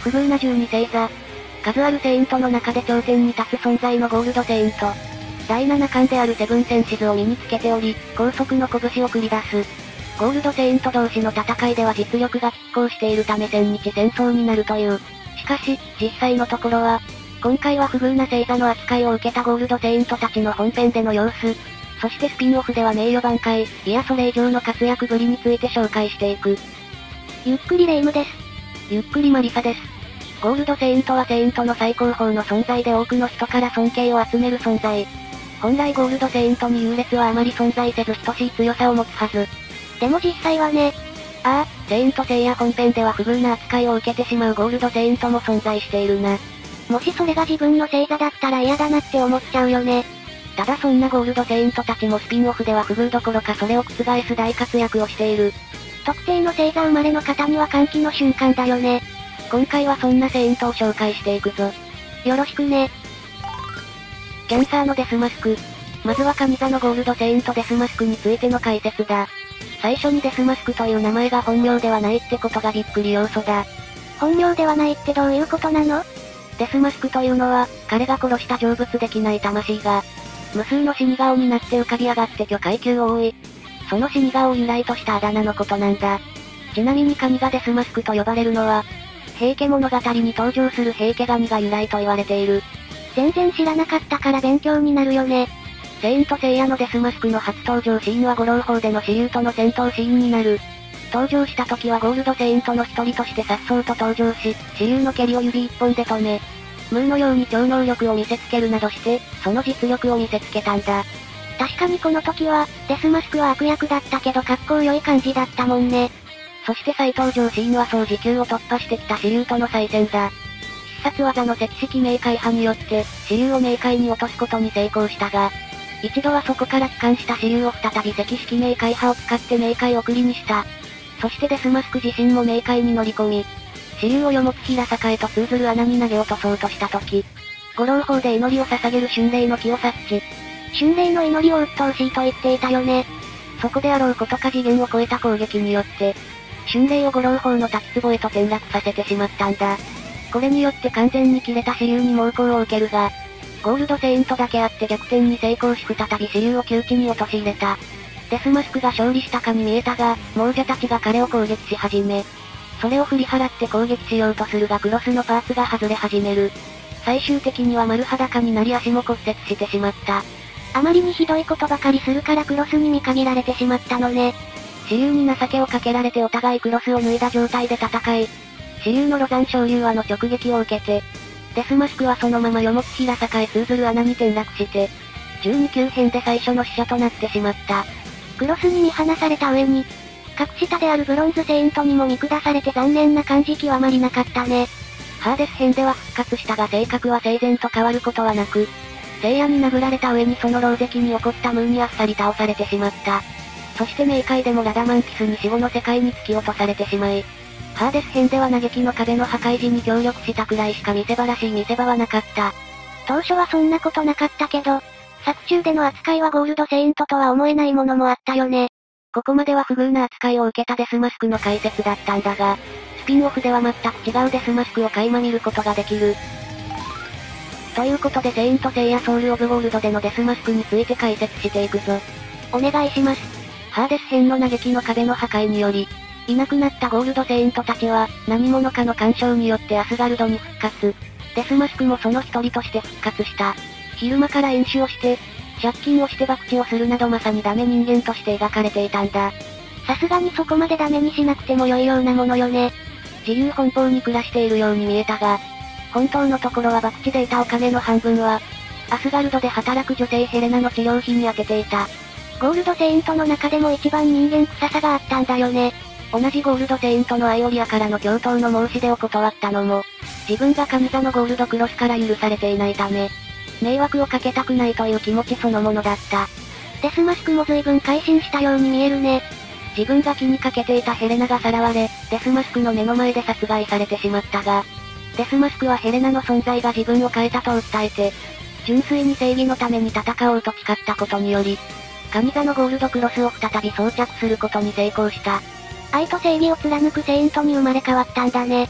不遇な12星座。数あるセイントの中で頂点に立つ存在のゴールドセイント。第7巻であるセブンセンシズを身につけており、高速の拳を繰り出す。ゴールドセイント同士の戦いでは実力が拮抗しているため千日戦争になるという。しかし、実際のところは、今回は不遇な星座の扱いを受けたゴールドセイントたちの本編での様子、そしてスピンオフでは名誉挽回、いやそれ以上の活躍ぶりについて紹介していく。 ゆっくりレイムです。 ゆっくりマリサです。ゴールドセイントはセイントの最高峰の存在で多くの人から尊敬を集める存在。本来ゴールドセイントに優劣はあまり存在せず等しい強さを持つはず。 でも実際はね。 ああ、セイントセイヤ本編では不遇な扱いを受けてしまうゴールドセイントも存在しているな。 もしそれが自分の星座だったら嫌だなって思っちゃうよね。 ただそんなゴールドセイントたちもスピンオフでは不遇どころかそれを覆す大活躍をしている。 特定の星座生まれの方には歓喜の瞬間だよね。 今回はそんなセイントを紹介していくぞ。 よろしくね。 キャンサーのデスマスク。まずは蟹座のゴールドセイントデスマスクについての解説だ。最初にデスマスクという名前が本名ではないってことがびっくり要素だ。 本名ではないってどういうことなの？ デスマスクというのは、彼が殺した成仏できない魂が、無数の死に顔になって浮かび上がって巨階級を覆い、その死に顔を由来としたあだ名のことなんだ。ちなみに蟹がデスマスクと呼ばれるのは、平家物語に登場する平家神が由来と言われている。 全然知らなかったから勉強になるよね。 セイントセイヤのデスマスクの初登場シーンは五郎砲での雌雄との戦闘シーンになる。登場した時はゴールドセイントの一人として颯爽と登場し、雌雄の蹴りを指一本で止め、ムーのように超能力を見せつけるなどして、その実力を見せつけたんだ。 確かにこの時は、デスマスクは悪役だったけど格好良い感じだったもんね。 そして再登場シーンは総時級を突破してきた雌雄との再戦だ。必殺技の赤色冥界派によって、雌雄を冥界に落とすことに成功したが、一度はそこから帰還した雌雄を再び赤色冥界派を使って冥界送りにした。そしてデスマスク自身も冥界に乗り込み、雌雄をよもつ平坂へと通ずる穴に投げ落とそうとした時、五郎砲で祈りを捧げる春霊の気を察知。 春霊の祈りを鬱陶しいと言っていたよね。 そこであろうことか次元を超えた攻撃によって、春霊を五郎砲の滝壺へと転落させてしまったんだ。これによって完全に切れた雌雄に猛攻を受けるが、ゴールドセイントだけあって逆転に成功し再び雌雄を窮地に陥れた。デスマスクが勝利したかに見えたが、亡者たちが彼を攻撃し始め、それを振り払って攻撃しようとするがクロスのパーツが外れ始める。最終的には丸裸になり足も骨折してしまった。 あまりにひどいことばかりするからクロスに見限られてしまったのね。 雌雄に情けをかけられてお互いクロスを脱いだ状態で戦い、雌雄のロザン昇竜輪の直撃を受けて、デスマスクはそのままよもつ平坂へ通ずる穴に転落して、12級編で最初の死者となってしまった。 クロスに見放された上に、格下であるブロンズセイントにも見下されて残念な感じ極まりなかったね。 ハーデス編では復活したが性格は生前と変わることはなく、聖夜に殴られた上にその狼藉に起こったムーンにあっさり倒されてしまった。そして冥界でもラダマンティスに死後の世界に突き落とされてしまい、ハーデス編では嘆きの壁の破壊時に協力したくらいしか見せ場らしい見せ場はなかった。 当初はそんなことなかったけど、作中での扱いはゴールドセイントとは思えないものもあったよね。 ここまでは不遇な扱いを受けたデスマスクの解説だったんだが、スピンオフでは全く違うデスマスクを垣間見ることができる。ということでセイントセイヤソウルオブゴールドでのデスマスクについて解説していくぞ。 お願いします。 ハーデス編の嘆きの壁の破壊により、いなくなったゴールドセイントたちは、何者かの干渉によってアスガルドに復活。デスマスクもその一人として復活した。昼間から飲酒をして、借金をして博打をするなどまさにダメ人間として描かれていたんだ。 さすがにそこまでダメにしなくても良いようなものよね。 自由奔放に暮らしているように見えたが、本当のところは博打で得たお金の半分は、アスガルドで働く女性ヘレナの治療費に充てていた。 ゴールドセイントの中でも一番人間臭さがあったんだよね。 同じゴールドセイントのアイオリアからの共闘の申し出を断ったのも、自分が神座のゴールドクロスから許されていないため、迷惑をかけたくないという気持ちそのものだった。 デスマスクも随分改心したように見えるね。 自分が気にかけていたヘレナがさらわれ、デスマスクの目の前で殺害されてしまったが、デスマスクはヘレナの存在が自分を変えたと訴えて、純粋に正義のために戦おうと誓ったことにより、神座のゴールドクロスを再び装着することに成功した。 愛と正義を貫くセイントに生まれ変わったんだね。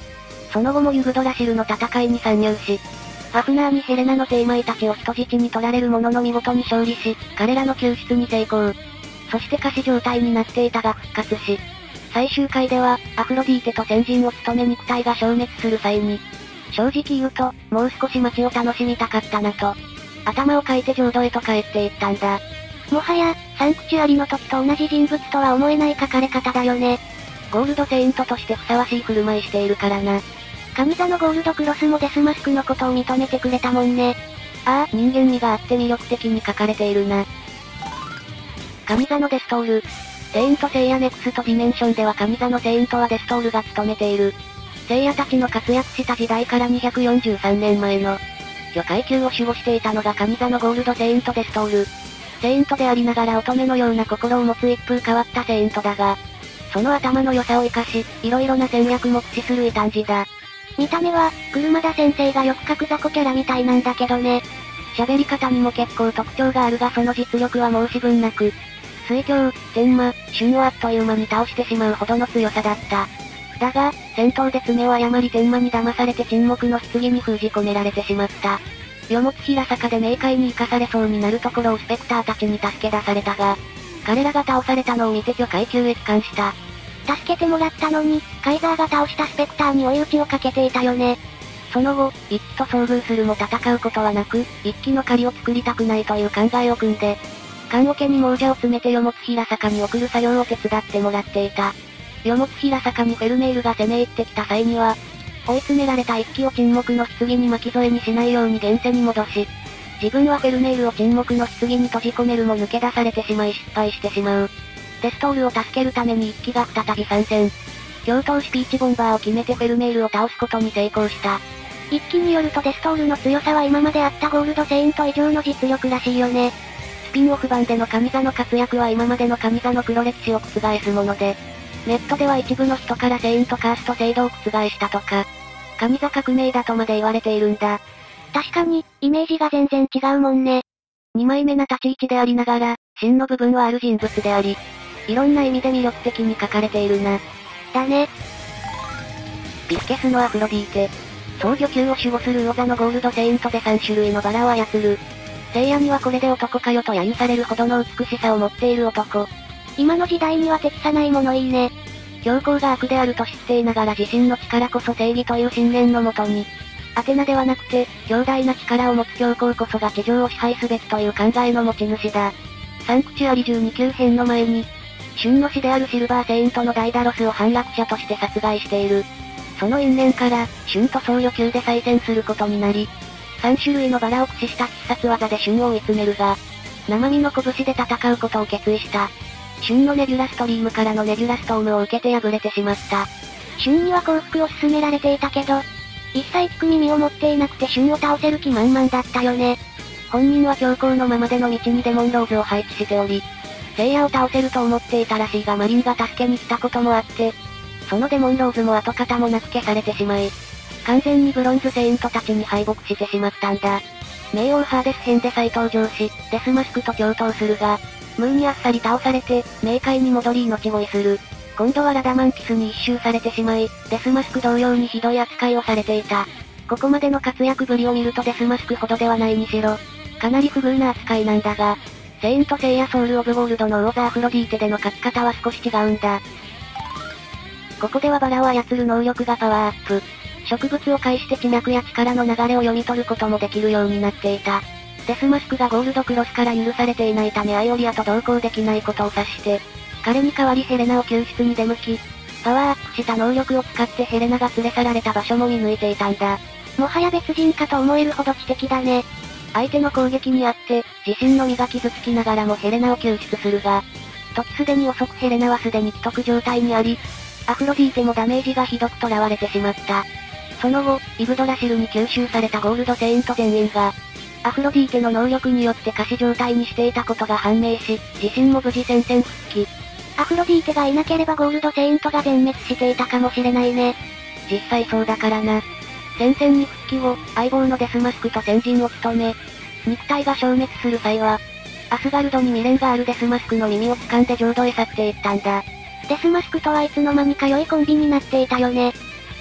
その後もユグドラシルの戦いに参入し、ファフナーにヘレナの精米たちを人質に取られるものの見事に勝利し、彼らの救出に成功。そして仮死状態になっていたが復活し、最終回では、アフロディーテと先陣を務め肉体が消滅する際に、正直言うと、もう少し街を楽しみたかったなと。頭をかいて浄土へと帰っていったんだ。 もはや、サンクチュアリの時と同じ人物とは思えない書かれ方だよね。 ゴールドセイントとしてふさわしい振る舞いしているからな。 神座のゴールドクロスもデスマスクのことを認めてくれたもんね。 ああ、人間味があって魅力的に書かれているな。神座のデストール。セイントセイヤネクストディメンションでは神座のセイントはデストールが務めている。セイヤたちの活躍した時代から243年前の魚階級を守護していたのが神座のゴールドセイントデストール。セイントでありながら乙女のような心を持つ一風変わったセイントだが、その頭の良さを活かし、色々な戦略も駆使する異端児だ。 見た目は、車田先生がよく書く雑魚キャラみたいなんだけどね。 喋り方にも結構特徴があるがその実力は申し分なく、水鏡、天魔、旬をあっという間に倒してしまうほどの強さだった。だが、戦闘で爪を誤り天魔に騙されて沈黙の棺に封じ込められてしまった。与物平坂で冥界に生かされそうになるところをスペクターたちに助け出されたが、彼らが倒されたのを見て魚階級へ帰還した。 助けてもらったのに、カイザーが倒したスペクターに追い打ちをかけていたよね。 その後、一騎と遭遇するも戦うことはなく、一騎の狩りを作りたくないという考えを組んで、棺桶に亡者を詰めて与物平坂に送る作業を手伝ってもらっていた。与物平坂にフェルメールが攻め入ってきた際には、追い詰められた一騎を沈黙の棺に巻き添えにしないように現世に戻し、自分はフェルメールを沈黙の棺に閉じ込めるも抜け出されてしまい失敗してしまう。デストールを助けるために一騎が再び参戦。共闘スピーチボンバーを決めてフェルメールを倒すことに成功した。 一騎によるとデストールの強さは今まであったゴールドセイント以上の実力らしいよね。 スピンオフ版での神座の活躍は今までの神座の黒歴史を覆すもので、ネットでは一部の人からセイントカースト制度を覆したとか、神座革命だとまで言われているんだ。 確かに、イメージが全然違うもんね。 二枚目な立ち位置でありながら、真の部分はある人物であり、いろんな意味で魅力的に書かれているな。 だね。 ビスケスのアフロディーテ。総魚級を守護する魚座のゴールドセイントで3種類のバラを操る。聖夜にはこれで男かよと揶揄されるほどの美しさを持っている男。 今の時代には適さないものいいね。 教皇が悪であると知っていながら自身の力こそ正義という信念のもとに、アテナではなくて、強大な力を持つ教皇こそが地上を支配すべきという考えの持ち主だ。サンクチュアリ12級編の前に、旬の死であるシルバーセイントのダイダロスを反逆者として殺害している。その因縁から、旬と僧侶級で再戦することになり、3種類のバラを駆使した必殺技で旬を追い詰めるが、生身の拳で戦うことを決意した。旬のネビュラストリームからのネビュラストームを受けて敗れてしまった。 旬には降伏を勧められていたけど、一切聞く耳を持っていなくて旬を倒せる気満々だったよね。 本人は強行のままでの道にデモンローズを配置しており、聖夜を倒せると思っていたらしいがマリンが助けに来たこともあって、そのデモンローズも跡形もなく消されてしまい、完全にブロンズセイントたちに敗北してしまったんだ。冥王ハーデス編で再登場し、デスマスクと共闘するが、ムーにあっさり倒されて、冥界に戻り命乞いする。今度はラダマンティスに一周されてしまい、デスマスク同様にひどい扱いをされていた。ここまでの活躍ぶりを見るとデスマスクほどではないにしろ、かなり不遇な扱いなんだが、セイントセイヤソウルオブゴールドのウォザ・アフロディーテでの勝ち方は少し違うんだ。ここではバラを操る能力がパワーアップ。植物を介して地脈や力の流れを読み取ることもできるようになっていた。デスマスクがゴールドクロスから許されていないためアイオリアと同行できないことを察して、彼に代わりヘレナを救出に出向き、パワーアップした能力を使ってヘレナが連れ去られた場所も見抜いていたんだ。 もはや別人かと思えるほど知的だね。 相手の攻撃にあって、自身の身が傷つきながらもヘレナを救出するが、時すでに遅くヘレナはすでに既得状態にあり、アフロディーテもダメージがひどく囚われてしまった。その後、イグドラシルに吸収されたゴールドセイント全員が、アフロディーテの能力によって仮死状態にしていたことが判明し、自身も無事戦線復帰。 アフロディーテがいなければゴールドセイントが全滅していたかもしれないね。 実際そうだからな。戦線に復帰後、相棒のデスマスクと先陣を務め、肉体が消滅する際は、アスガルドに未練があるデスマスクの耳を掴んで浄土へ去っていったんだ。 デスマスクとはいつの間にか良いコンビになっていたよね。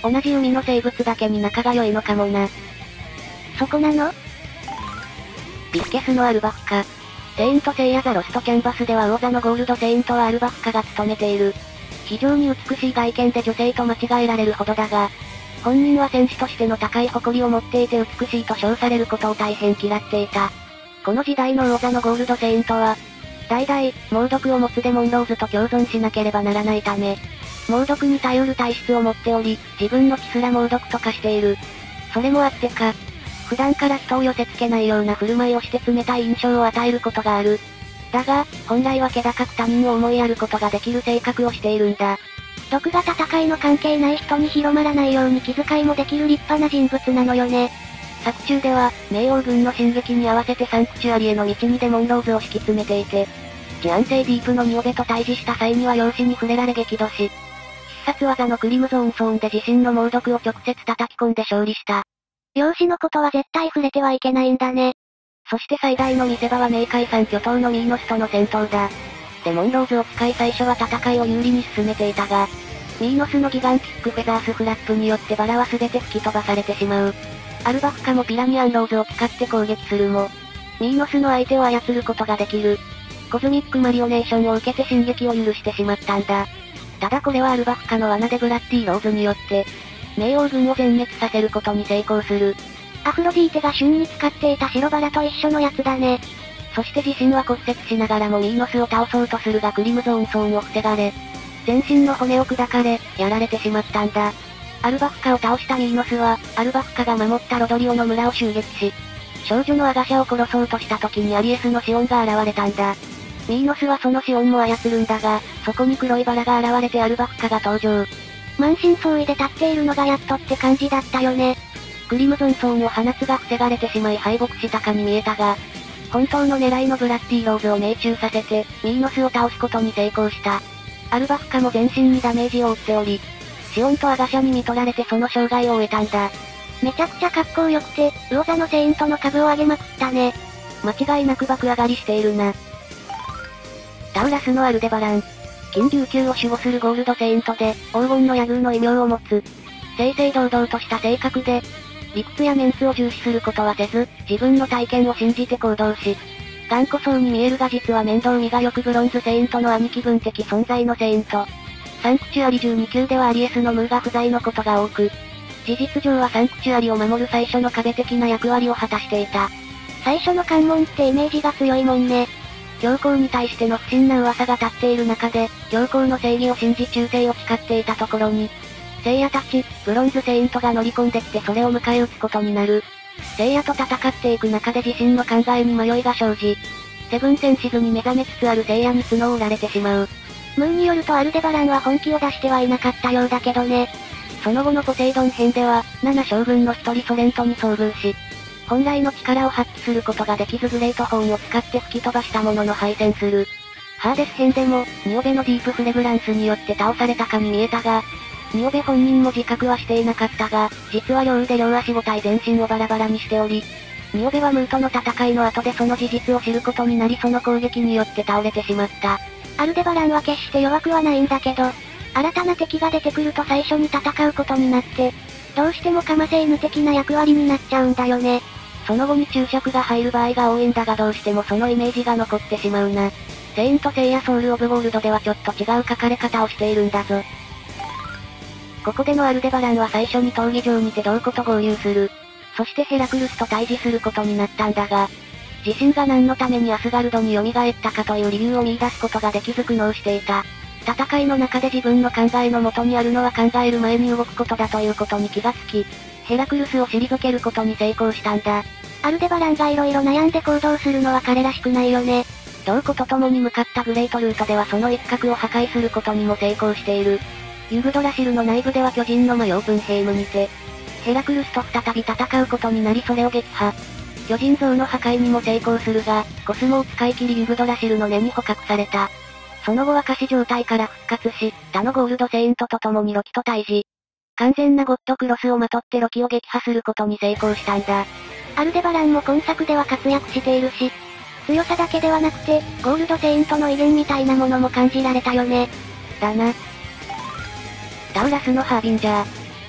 同じ海の生物だけに仲が良いのかもな。 そこなの？ ビスケスのアルバフカ。セイントセイヤザロストキャンバスでは王座のゴールドセイントはアルバフカが務めている。非常に美しい外見で女性と間違えられるほどだが、本人は戦士としての高い誇りを持っていて美しいと称されることを大変嫌っていた。この時代の王座のゴールドセイントは、代々、猛毒を持つデモンローズと共存しなければならないため、猛毒に耐えうる体質を持っており、自分の血すら猛毒と化している。それもあってか、普段から人を寄せ付けないような振る舞いをして冷たい印象を与えることがある。だが、本来は気高く他人を思いやることができる性格をしているんだ。 毒が戦いの関係ない人に広まらないように気遣いもできる立派な人物なのよね。 作中では、冥王軍の進撃に合わせてサンクチュアリへの道にデモンローズを敷き詰めていて、治安性ディープのニオベと対峙した際には容姿に触れられ激怒し、必殺技のクリムゾーンソーンで自身の猛毒を直接叩き込んで勝利した。 容姿のことは絶対触れてはいけないんだね。 そして最大の見せ場は冥界山巨頭のミーノスとの戦闘だ。デモンローズを使い最初は戦いを有利に進めていたが、ミーノスのギガンティックフェザースフラップによってバラは全て吹き飛ばされてしまう。アルバフカもピラニアンローズを使って攻撃するも、ミーノスの相手を操ることができる。コズミックマリオネーションを受けて進撃を許してしまったんだ。ただこれはアルバフカの罠でブラッディ・ローズによって、冥王軍を全滅させることに成功する。 アフロディーテが旬に使っていた白バラと一緒のやつだね。 そして自身は骨折しながらもミーノスを倒そうとするがクリムゾーンソーンを防がれ、全身の骨を砕かれ、やられてしまったんだ。アルバフカを倒したミーノスは、アルバフカが守ったロドリオの村を襲撃し、少女のアガシャを殺そうとした時にアリエスのシオンが現れたんだ。ミーノスはそのシオンも操るんだが、そこに黒いバラが現れてアルバフカが登場。 満身創痍で立っているのがやっとって感じだったよね。 クリムゾンソーンを放つが防がれてしまい敗北したかに見えたが、本当の狙いのブラッディ・ローズを命中させて、ミーノスを倒すことに成功した。アルバフカも全身にダメージを負っており、シオンとアガシャに見取られてその生涯を終えたんだ。 めちゃくちゃ格好良くて、魚座のセイントの株を上げまくったね。 間違いなく爆上がりしているな。タウラスのアルデバラン。金琉球を守護するゴールドセイントで、黄金の野宮の異名を持つ。正々堂々とした性格で、理屈やメンツを重視することはせず、自分の体験を信じて行動し、頑固そうに見えるが実は面倒見が良くブロンズセイントの兄貴分的存在のセイント。サンクチュアリ12級ではアリエスのムーが不在のことが多く、事実上はサンクチュアリを守る最初の壁的な役割を果たしていた。 最初の関門ってイメージが強いもんね。 教皇に対しての不審な噂が立っている中で、教皇の正義を信じ忠誠を誓っていたところに、聖夜たち、ブロンズセイントが乗り込んできてそれを迎え撃つことになる。聖夜と戦っていく中で自身の考えに迷いが生じ、セブンセンシズに目覚めつつある聖夜に角を折られてしまう。 ムーによるとアルデバランは本気を出してはいなかったようだけどね。 その後のポセイドン編では、7将軍の一人ソレントに遭遇し、本来の力を発揮することができずグレートホーンを使って吹き飛ばしたものの敗戦する。ハーデス編でも、ニオベのディープフレグランスによって倒されたかに見えたが、ニオベ本人も自覚はしていなかったが、実は両腕両足5体全身をバラバラにしており、ニオベはムーとの戦いの後でその事実を知ることになりその攻撃によって倒れてしまった。 アルデバランは決して弱くはないんだけど、新たな敵が出てくると最初に戦うことになって、どうしてもカマセイヌ的な役割になっちゃうんだよね。 その後に注釈が入る場合が多いんだがどうしてもそのイメージが残ってしまうな。セイントセイヤソウルオブゴールドではちょっと違う書かれ方をしているんだぞ。ここでのアルデバランは最初に闘技場にて同子と合流する。そしてヘラクルスと対峙することになったんだが、自身が何のためにアスガルドに蘇ったかという理由を見出すことができず苦悩していた。戦いの中で自分の考えの元にあるのは考える前に動くことだということに気がつき、ヘラクルスを退けることに成功したんだ。 アルデバランが色々悩んで行動するのは彼らしくないよね。 同子と共に向かったグレートルートではその一角を破壊することにも成功している。ユグドラシルの内部では巨人のマヨープンヘイムにて、ヘラクルスと再び戦うことになりそれを撃破。巨人像の破壊にも成功するが、コスモを使い切りユグドラシルの根に捕獲された。その後は仮死状態から復活し、他のゴールドセイントと共にロキと対峙。完全なゴッドクロスをまとってロキを撃破することに成功したんだ。 アルデバランも今作では活躍しているし、強さだけではなくて、ゴールドセイントの威厳みたいなものも感じられたよね。 だな。タウラスのハービンジャー。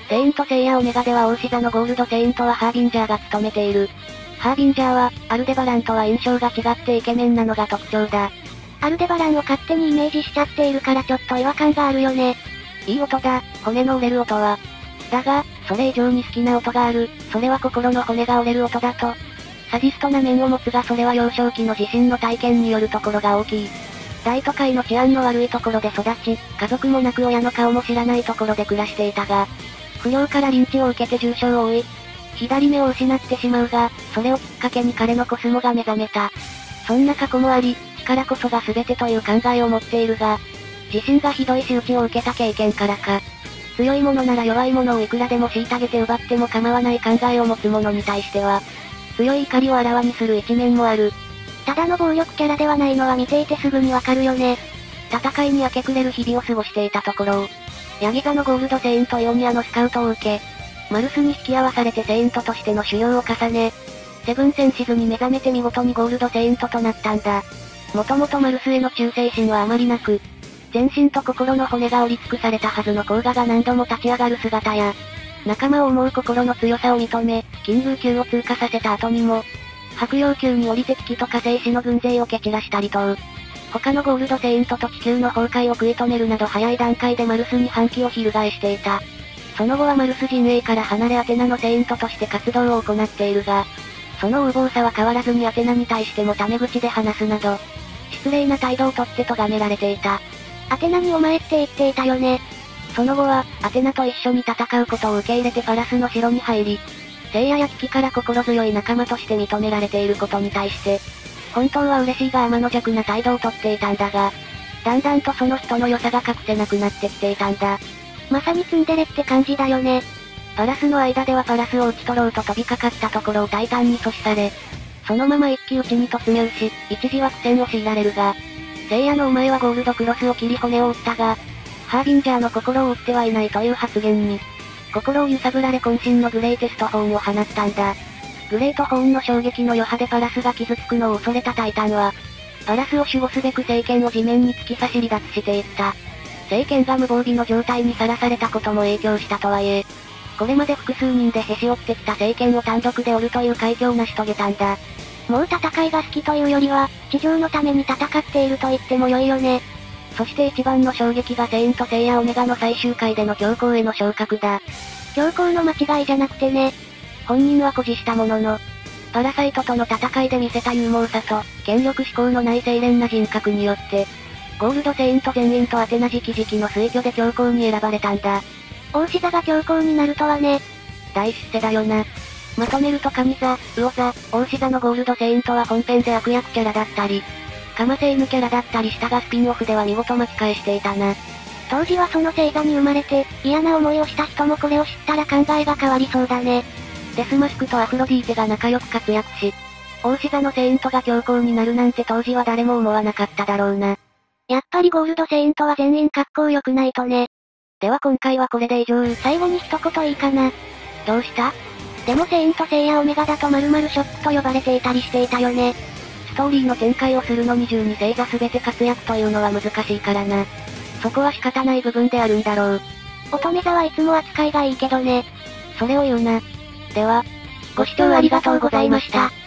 セイントセイヤオメガでは王子座のゴールドセイントはハービンジャーが務めている。ハービンジャーは、アルデバランとは印象が違ってイケメンなのが特徴だ。 アルデバランを勝手にイメージしちゃっているからちょっと違和感があるよね。 いい音だ、骨の折れる音は。だが、それ以上に好きな音がある、それは心の骨が折れる音だと。サディストな面を持つがそれは幼少期の自身の体験によるところが大きい。大都会の治安の悪いところで育ち、家族もなく親の顔も知らないところで暮らしていたが、不良からリンチを受けて重傷を負い、左目を失ってしまうが、それをきっかけに彼のコスモが目覚めた。そんな過去もあり、力こそが全てという考えを持っているが、自身がひどい仕打ちを受けた経験からか、強い者なら弱い者をいくらでも虐げて奪っても構わない考えを持つ者に対しては、強い怒りをあらわにする一面もある。 ただの暴力キャラではないのは見ていてすぐにわかるよね。 戦いに明け暮れる日々を過ごしていたところを、ヤギ座のゴールドセイントイオニアのスカウトを受け、マルスに引き合わされてセイントとしての修行を重ね、セブンセンシズに目覚めて見事にゴールドセイントとなったんだ。もともとマルスへの忠誠心はあまりなく、全身と心の骨が折り尽くされたはずの甲賀が何度も立ち上がる姿や、仲間を思う心の強さを認め、金宮級を通過させた後にも、白羊級に降りて敵と火星士の軍勢を蹴散らしたりと他のゴールドセイントと地球の崩壊を食い止めるなど早い段階でマルスに反旗を翻していた。その後はマルス陣営から離れアテナのセイントとして活動を行っているが、その横暴さは変わらずにアテナに対してもタメ口で話すなど、失礼な態度をとって咎められていた。 アテナにお前って言っていたよね。 その後は、アテナと一緒に戦うことを受け入れてファラスの城に入り、聖夜や危機から心強い仲間として認められていることに対して、本当は嬉しいが天の弱な態度をとっていたんだが、だんだんとその人の良さが隠せなくなってきていたんだ。 まさにツンデレって感じだよね。 ファラスの間ではファラスを討ち取ろうと飛びかかったところをタイタンに阻止され、そのまま一騎打ちに突入し、一時は苦戦を強いられるが、聖夜のお前はゴールドクロスを切り骨を打ったが、ハービンジャーの心を打ってはいないという発言に、心を揺さぶられ渾身のグレイテストホーンを放ったんだ。グレートホーンの衝撃の余波でパラスが傷つくのを恐れたタイタンは、パラスを守護すべく聖剣を地面に突き刺し離脱していった。聖剣が無防備の状態にさらされたことも影響したとはいえ、これまで複数人でへし折ってきた聖剣を単独で折るという快挙を成し遂げたんだ。 もう戦いが好きというよりは、地上のために戦っていると言っても良いよね。 そして一番の衝撃がセイントセイヤオメガの最終回での教皇への昇格だ。 教皇の間違いじゃなくてね。 本人は誇示したものの、パラサイトとの戦いで見せた勇猛さと、権力志向のない清廉な人格によって、ゴールドセイント全員とアテナ直々の推挙で教皇に選ばれたんだ。 王子座が教皇になるとはね。 大出世だよな。まとめると神座、魚座、王子座のゴールドセイントは本編で悪役キャラだったり、カマセイヌキャラだったりしたがスピンオフでは見事巻き返していたな。 当時はその星座に生まれて、嫌な思いをした人もこれを知ったら考えが変わりそうだね。 デスマスクとアフロディーテが仲良く活躍し、王子座のセイントが教皇になるなんて当時は誰も思わなかっただろうな。 やっぱりゴールドセイントは全員格好良くないとね。 では今回はこれで以上。 最後に一言いいかな。 どうした？ でもセイントセイヤオメガだと〇〇ショックと呼ばれていたりしていたよね。 ストーリーの展開をするのに12星座全て活躍というのは難しいからな。そこは仕方ない部分であるんだろう。 乙女座はいつも扱いがいいけどね。 それを言うな。では、ご視聴ありがとうございました。